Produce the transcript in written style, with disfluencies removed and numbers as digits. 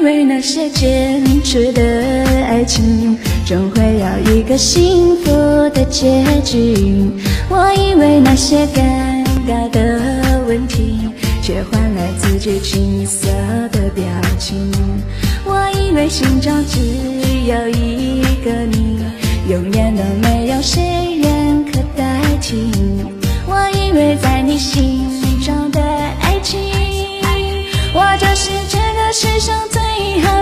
为那些坚持的爱情终会有一个幸福的结局，我以为那些尴尬的问题却换来自己青涩的表情，我以为心中只有一个你，永远都没有谁人可代替，我以为在你心中的爱情，我就是这个世上最好